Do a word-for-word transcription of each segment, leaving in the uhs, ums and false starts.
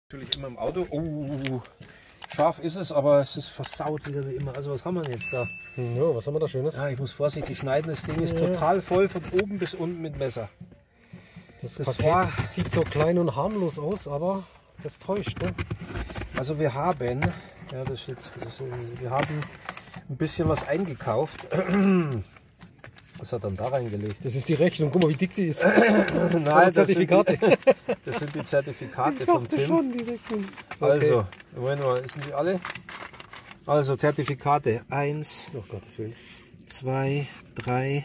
Natürlich immer im Auto. Oh, scharf ist es, aber es ist versaut wieder wie immer. Also was haben wir denn jetzt da? Ja, was haben wir da Schönes? Ja, ich muss vorsichtig schneiden. Das Ding ist Ja. total voll von oben bis unten mit Messer. Das, Das Paket war- sieht so klein und harmlos aus, aber das täuscht. Ne? Also wir haben, ja, das steht, das, äh, wir haben ein bisschen was eingekauft. Was hat er dann da reingelegt? Das ist die Rechnung. Guck mal, wie dick die ist. Nein, das Zertifikate. Das sind die, das sind die Zertifikate vom Tim. Schon die Rechnung. Also, Moment mal, sind die alle? Also Zertifikate eins, Oh Gottes Willen. zwei, drei.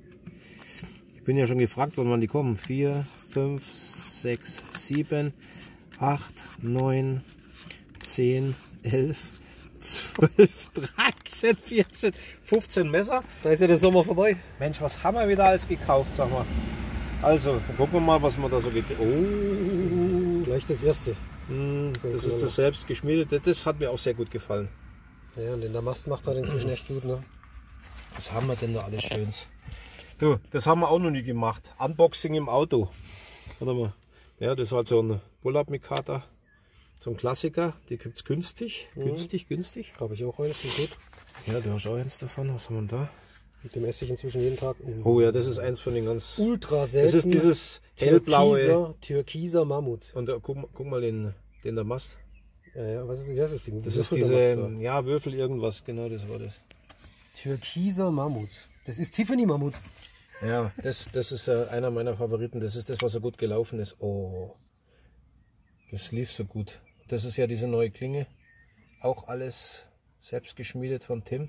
Ich bin ja schon gefragt, wann die kommen. vier, fünf, sechs, sieben, acht, neun, zehn, elf, zwölf, dreizehn, vierzehn, fünfzehn Messer. Da ist ja der Sommer vorbei. Mensch, was haben wir wieder alles gekauft, sag mal. Also, dann gucken wir mal, was wir da so gekriegt haben. Oh, Gleich das erste. mm, So das cool. ist das selbst geschmiedete. Das hat mir auch sehr gut gefallen. Ja, und den Damast macht er inzwischen echt gut. Ne? Was haben wir denn da alles Schönes? Du, das haben wir auch noch nie gemacht. Unboxing im Auto. Warte mal. Ja, das ist halt so ein Bullab-Mikata. So ein Klassiker. Die gibt es günstig. Mhm. Günstig, günstig. Habe ich auch eins. Gut. Ja, du hast auch eins davon. Was haben wir da? Mit dem esse ich inzwischen jeden Tag. Oh ja, das ist eins von den ganz... Ultra selten. Das ist dieses hellblaue... Türkiser, Türkiser Mammut. Und da, guck, guck mal den, den Damast. Ja, ja, was ist, wie heißt das Ding? Das ist Würfeldamast, diese... Ja, Würfel irgendwas. Genau, das war das. Türkiser Mammut. Das ist Tiffany Mammut. Ja, das, das ist äh, einer meiner Favoriten. Das ist das, was so gut gelaufen ist. Oh, das lief so gut. Das ist ja diese neue Klinge. Auch alles selbst geschmiedet von Tim.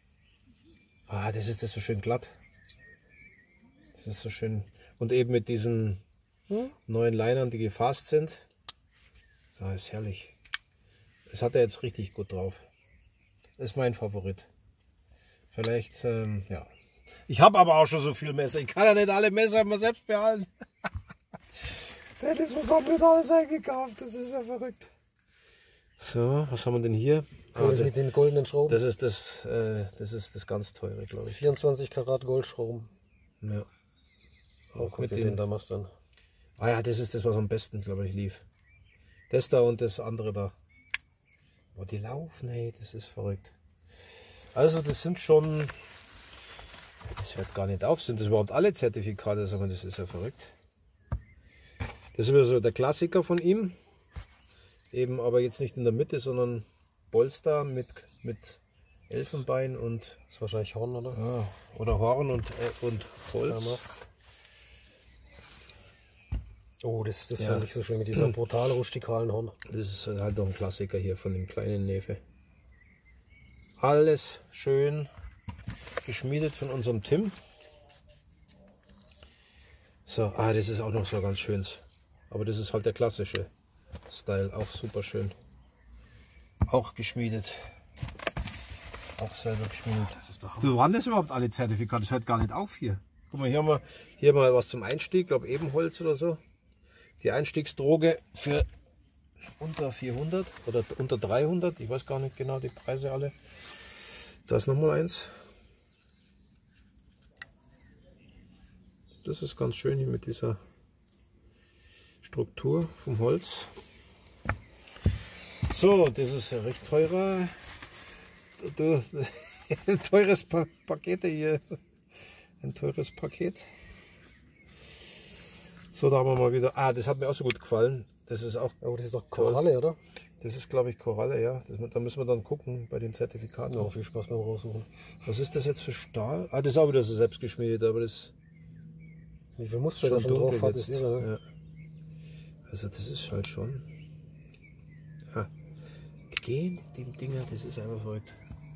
Ah, das ist das so schön glatt. Das ist so schön. Und eben mit diesen Hm? neuen Linern, die gefasst sind. Ah, ist herrlich. Das hat er jetzt richtig gut drauf. Das ist mein Favorit. Vielleicht, ähm, ja. Ich habe aber auch schon so viel Messer. Ich kann ja nicht alle Messer immer selbst behalten. Dennis, was haben wir da alles eingekauft? Das ist ja verrückt. So, was haben wir denn hier? Ah, mit den goldenen Schrauben. das ist das, äh, das ist das ganz teure, glaube ich. vierundzwanzig Karat Goldschrauben. Ja. Auch Guck mit dir dem. den Damast an. Ah ja, das ist das, was am besten, glaube ich, lief. Das da und das andere da. Oh, die laufen, ey, das ist verrückt. Also das sind schon, das hört gar nicht auf, sind das überhaupt alle Zertifikate? Sag mal, das ist ja verrückt. Das ist wieder so der Klassiker von ihm. Eben aber jetzt nicht in der Mitte, sondern Bolster mit, mit Elfenbein und Das ist wahrscheinlich Horn, oder? ja, oder Horn und, äh, und Holz. Damast. Oh, das, das Ja. fand ich so schön mit dieser brutal rustikalen Horn. Das ist halt noch ein Klassiker hier von dem kleinen Nefe. Alles schön geschmiedet von unserem Tim. So, ah, das ist auch noch so ganz schönes. Aber das ist halt der klassische Style, auch super schön. Auch geschmiedet. Auch selber geschmiedet. Das ist doch Du, waren das überhaupt alle Zertifikate? Das hört gar nicht auf hier. Guck mal, hier haben wir hier mal was zum Einstieg, glaube Ebenholz oder so. Die Einstiegsdroge für unter vierhundert oder unter dreihundert. Ich weiß gar nicht genau die Preise alle. Da ist nochmal eins. Das ist ganz schön hier mit dieser Struktur vom Holz. So, das ist ein recht teurer, du, ein teures pa Paket hier. Ein teures Paket. So, da haben wir mal wieder. Ah, das hat mir auch so gut gefallen. Das ist auch. Oh, das ist doch Koralle, oder? Das ist, glaube ich, Koralle, ja. Das, da müssen wir dann gucken bei den Zertifikaten. Ja, viel Spaß beim Raussuchen. Was ist das jetzt für Stahl? Ah, das ist auch wieder so selbst geschmiedet, aber das Wie viel Muster ist da schon schon drauf dunkel hat, ist jetzt. irre, ne? Ja. Also das ist halt schon. Ha. Die gehen, die Dinger, das ist einfach verrückt.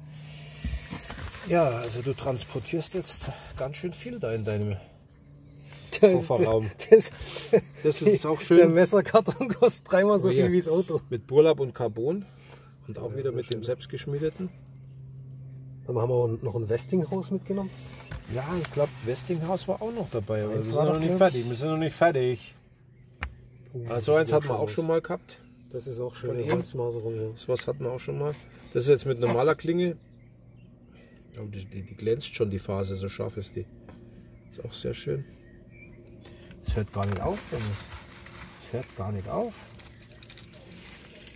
Ja, also du transportierst jetzt ganz schön viel da in deinem Das, Kofferraum. das, Das ist auch Der schön Messerkarton kostet dreimal so Oh, hier. viel wie das Auto. mit Burlap und Carbon und auch wieder mit dem selbstgeschmiedeten. Dann haben wir noch ein Westinghouse mitgenommen. Ja, ich glaube, Westinghouse war auch noch dabei, aber wir Eins sind war noch doch, nicht glaub fertig. Wir sind noch nicht fertig. Oh, Also das eins sieht hatten wir auch schön schon aus. mal gehabt. Das ist auch schön, Von die ihm. Holzmaserung. Ja. So was hatten wir auch schon mal. Das ist jetzt mit normaler Klinge. Aber die, die, die glänzt schon, die Phase, so scharf ist die. Ist auch sehr schön. Das hört gar nicht auf, Dennis. Das hört gar nicht auf.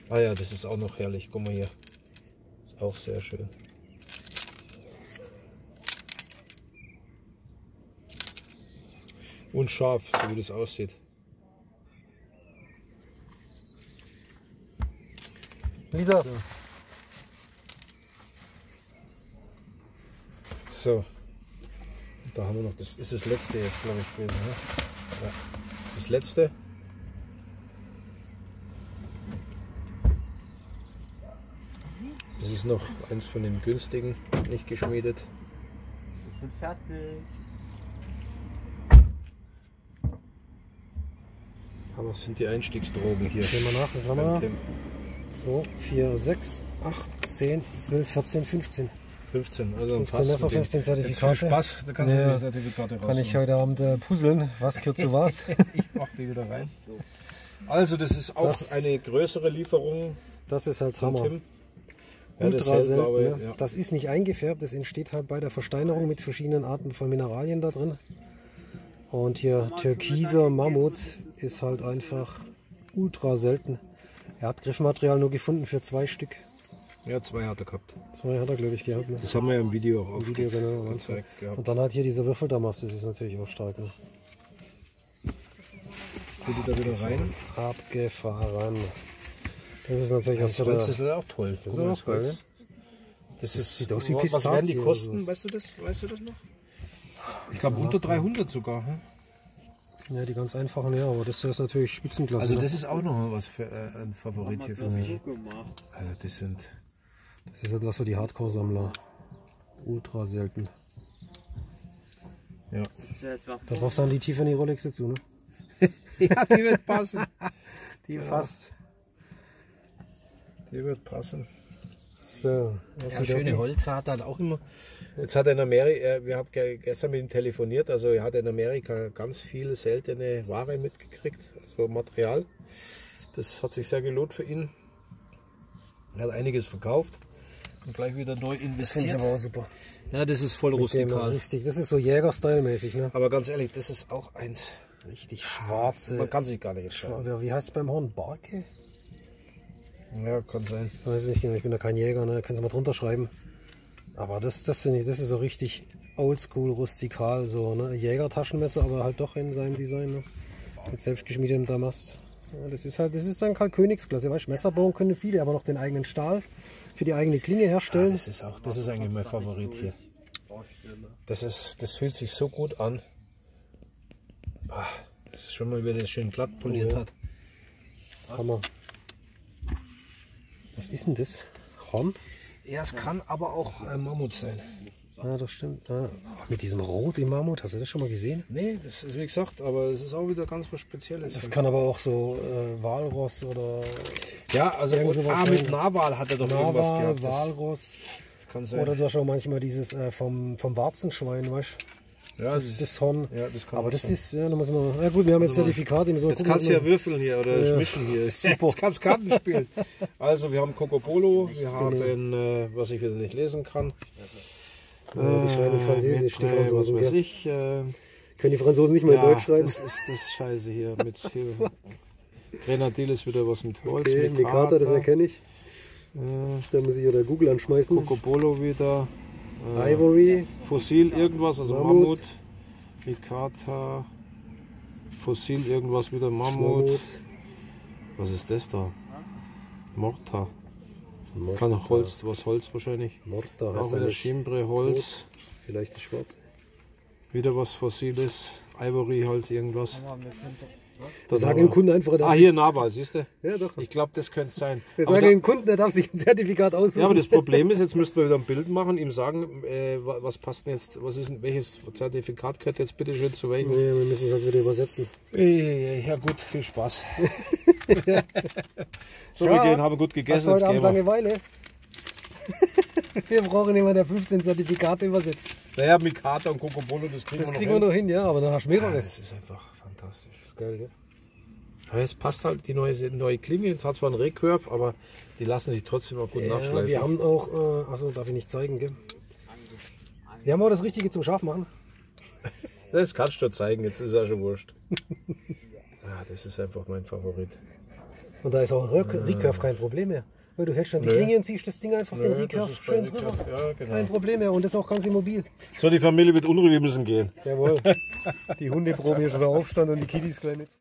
Ah ja, das ist auch noch herrlich. Guck mal hier. Ist auch sehr schön. Und scharf, so wie das aussieht. Liter. So. So. Da haben wir noch, das ist das letzte jetzt, glaube ich, gewesen. Ne? Ja. Das ist das letzte. Das ist noch eins von den günstigen, nicht geschmiedet. Wir sind fertig. Aber das sind die Einstiegsdrogen hier. Gehen wir nach, was haben wir? zwei, vier, sechs, acht, zehn, zwölf, vierzehn, fünfzehn. fünfzehn, also fünfzehn fast Messer, fünfzehn Zertifikate. Viel Spaß, da kannst Ja. du die Zertifikate raus. Kann ich heute Abend äh, puzzeln, was gehört zu was. Ich mach die wieder rein. Also das ist auch Das- eine größere Lieferung Das ist halt von Hammer. Tim. Ja, das Ultra selten, hellblaue, ne? ja. Das ist nicht eingefärbt, das entsteht halt bei der Versteinerung mit verschiedenen Arten von Mineralien da drin. Und hier türkiser Mammut ist halt einfach ultra selten. Er hat Griffmaterial nur gefunden für zwei Stück. Ja, zwei hat er gehabt. Zwei hat er, glaube ich, gehabt. Ne? Das haben wir ja im Video auch Im Video, genau, gezeigt gehabt. Und dann hat hier dieser Würfeldamast, das ist natürlich auch stark. Ne? Tut die da wieder rein. Abgefahren. Das ist natürlich Das auch Holz so ist halt auch toll. Das ist Guck mal, auch das geil, Holz. Das ist, sieht aus wie was werden die Pistazie oder kosten? sowas. Weißt du das? Weißt du das noch? Ich glaube unter dreihundert sogar. Hm? Ja, die ganz einfachen, ja, aber das ist natürlich Spitzenklasse. Also ne? das ist auch noch was für äh, ein Favorit hier für mich. gemacht. Also das sind Das ist etwas für die Hardcore-Sammler. Ultra selten. ja. Da brauchst du dann die Tiffany Rolex dazu, ne? Ja, die wird passen. Die fast. Die wird passen. So. Ja, schöne Holz hat er halt auch immer. Jetzt hat er in Amerika, wir haben ge- gestern mit ihm telefoniert, also er hat in Amerika ganz viel seltene Ware mitgekriegt, also Material. Das hat sich sehr gelohnt für ihn. Er hat einiges verkauft und gleich wieder neu Finde ich investiert. aber auch super. Ja, das ist voll Dem rustikal. richtig. Das ist so Jäger-Style-mäßig, ne? Aber ganz ehrlich, das ist auch eins. Richtig schwarze. Man kann sich gar nicht entscheiden. Ja, wie heißt es beim Horn? Barke? Ja, kann sein. Ich weiß nicht genau, ich bin ja kein Jäger, ne? Kannst du mal drunter schreiben. Aber das, das finde ich, das ist so richtig oldschool, rustikal, so, ne? Jägertaschenmesser, aber halt doch in seinem Design, ne? Mit selbstgeschmiedetem Damast. Ja, das ist halt, das ist dann halt Königsklasse, weißt du? Messer bauen können viele, aber noch den eigenen Stahl für die eigene Klinge herstellen. Das ist auch, das ist eigentlich mein Favorit hier. Das ist, das fühlt sich so gut an. Ah, das ist schon mal wieder das schön glatt poliert Ja. hat. Hammer. Was ist denn das? Horn? Ja, es kann aber auch ein Mammut sein. Ja, das stimmt. Ah, mit diesem Rot im Mammut, hast du das schon mal gesehen? Nee, das ist wie gesagt, aber es ist auch wieder ganz was Spezielles. Das kann aber auch so äh, Walross oder ja, also irgend und, sowas ah, mit sein. Narwal hat er doch irgendwas Narwal, gehabt. Das, Walross. das kann sein. Oder du hast auch manchmal dieses äh, vom, vom Warzenschwein, weißt du? ja, Das, das Horn. ja, das kann Aber auch das sein. ist, ja, da muss man. Ja gut, wir haben jetzt Zertifikat im so. Jetzt kannst du ja würfeln hier oder Ja, mischen hier. super. Jetzt kannst du Karten spielen. Also wir haben Cocopolo, wir haben, äh, was ich wieder nicht lesen kann. Ja, die schreiben Französisch, die mit, äh, was Franzosen. weiß gell? ich. Äh, Können die Franzosen nicht mal in ja, Deutsch schreiben? das ist das Scheiße hier. Mit hier. Grenadil ist wieder was mit Holz. Okay, Mikata, das erkenne ich. Äh, Da muss ich wieder Google anschmeißen. Cocopolo wieder. Äh, Ivory, Fossil irgendwas, also Mammut. Mammut. Mikata. Fossil irgendwas wieder Mammut. Mammut. Was ist das da? Morta. Morta. Kann auch Holz, was Holz wahrscheinlich. Morta Auch heißt er wieder nicht. Chimbre, Holz. Vielleicht die schwarze. Wieder was Fossiles. Ivory halt irgendwas. Wir Das sagen aber- dem Kunden einfach, er darf Ah, hier Narwal, siehst du? Ja, doch. Ich glaube, das könnte es sein. Wir Aber sagen da- dem Kunden, er darf sich ein Zertifikat aussuchen. Ja, aber das Problem ist, jetzt müssten wir wieder ein Bild machen, ihm sagen, äh, wa- was passt denn jetzt, was ist denn, welches Zertifikat gehört jetzt bitte schön zu welchem? Nee, wir müssen das wieder übersetzen. Äh, Ja gut, viel Spaß. So, wir Schatz, gehen, haben gut Hast gegessen, du jetzt heute gehen Abend wir. Langeweile? Wir brauchen jemanden, der fünfzehn Zertifikate übersetzt. Naja, Mikata und Cocopolo, das kriegen Das wir kriegen noch wir hin. noch hin, ja, aber dann hast du Ja, mehrere. das ist einfach fantastisch. Das ist geil, gell? Ja, es passt halt die neue, neue Klinge, jetzt hat zwar einen Recurve, aber die lassen sich trotzdem auch gut Ja, nachschleifen. wir haben auch, äh, achso, darf ich nicht zeigen, gell? Wir haben auch das Richtige zum Scharfmachen. Das kannst du zeigen, jetzt ist ja schon wurscht. Ja, das ist einfach mein Favorit. Und da ist auch Re- Recurve kein Problem mehr. Weil du hältst dann die Nö. Klinge und ziehst das Ding einfach den Nö, das Recurve ist bei schön drüber. Recurve, ja, genau. Kein Problem mehr und das ist auch ganz immobil. So, die Familie wird unruhig, wir müssen gehen. Jawohl. Die Hunde proben hier schon wieder Aufstand und die Kiddies gleich mit.